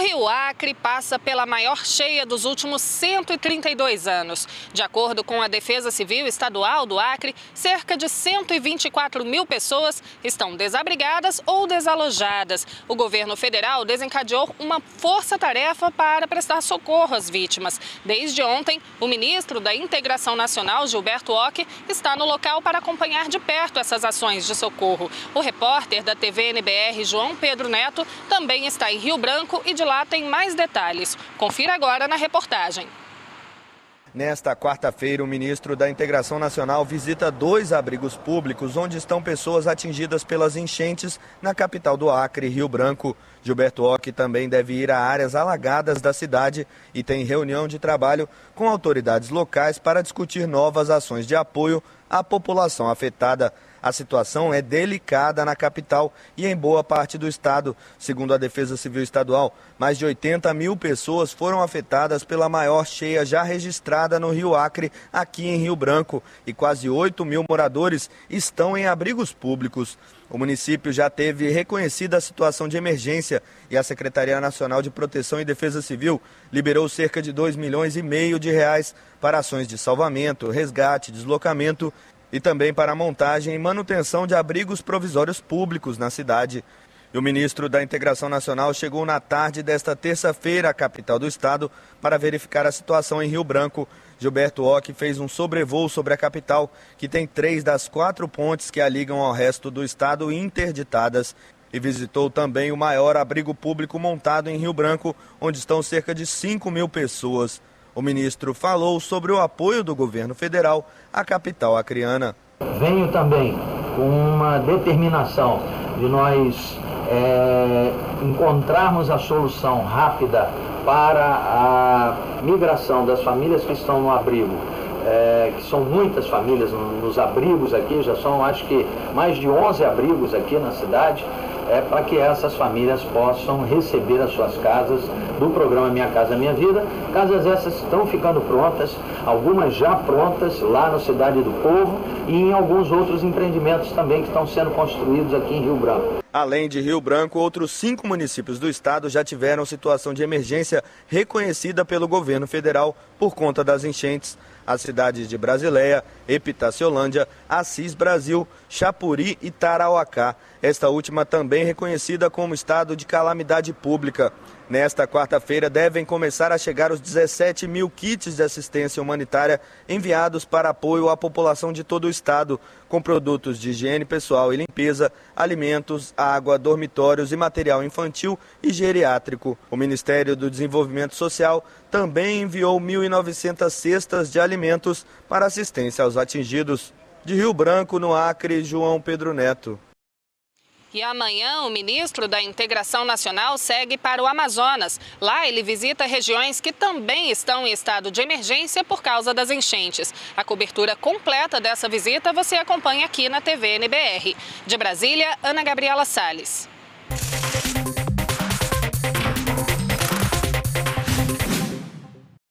Rio Acre passa pela maior cheia dos últimos 132 anos. De acordo com a Defesa Civil Estadual do Acre, cerca de 124 mil pessoas estão desabrigadas ou desalojadas. O governo federal desencadeou uma força-tarefa para prestar socorro às vítimas. Desde ontem, o ministro da Integração Nacional, Gilberto Ock, está no local para acompanhar de perto essas ações de socorro. O repórter da TV NBR, João Pedro Neto, também está em Rio Branco e de lá tem mais detalhes. Confira agora na reportagem. Nesta quarta-feira, o ministro da Integração Nacional visita 2 abrigos públicos onde estão pessoas atingidas pelas enchentes na capital do Acre, Rio Branco. Gilberto Ock também deve ir a áreas alagadas da cidade e tem reunião de trabalho com autoridades locais para discutir novas ações de apoio à população afetada. A situação é delicada na capital e em boa parte do estado. Segundo a Defesa Civil Estadual, mais de 80 mil pessoas foram afetadas pela maior cheia já registrada no Rio Acre, aqui em Rio Branco, e quase 8 mil moradores estão em abrigos públicos. O município já teve reconhecida a situação de emergência e a Secretaria Nacional de Proteção e Defesa Civil liberou cerca de R$2,5 milhões para ações de salvamento, resgate, deslocamento e também para a montagem e manutenção de abrigos provisórios públicos na cidade. E o ministro da Integração Nacional chegou na tarde desta terça-feira à capital do estado para verificar a situação em Rio Branco. Gilberto Ock fez um sobrevoo sobre a capital, que tem 3 das 4 pontes que a ligam ao resto do estado interditadas. E visitou também o maior abrigo público montado em Rio Branco, onde estão cerca de 5 mil pessoas. O ministro falou sobre o apoio do governo federal à capital acreana. Venho também com uma determinação de nós encontrarmos a solução rápida para a migração das famílias que estão no abrigo, que são muitas famílias nos abrigos aqui, já são acho que mais de 11 abrigos aqui na cidade, para que essas famílias possam receber as suas casas do programa Minha Casa Minha Vida. Casas essas estão ficando prontas, algumas já prontas lá no Cidade do Povo e em alguns outros empreendimentos também que estão sendo construídos aqui em Rio Branco. Além de Rio Branco, outros 5 municípios do estado já tiveram situação de emergência reconhecida pelo governo federal por conta das enchentes. As cidades de Brasileia, Epitaciolândia, Assis Brasil, Chapuri e Tarauacá. Esta última também reconhecida como estado de calamidade pública. Nesta quarta-feira devem começar a chegar os 17 mil kits de assistência humanitária enviados para apoio à população de todo o estado, com produtos de higiene pessoal e limpeza, alimentos, água, dormitórios e material infantil e geriátrico. O Ministério do Desenvolvimento Social também enviou 1.900 cestas de alimentos para assistência aos atingidos. De Rio Branco, no Acre, João Pedro Neto. E amanhã o ministro da Integração Nacional segue para o Amazonas. Lá ele visita regiões que também estão em estado de emergência por causa das enchentes. A cobertura completa dessa visita você acompanha aqui na TV NBR. De Brasília, Ana Gabriela Salles.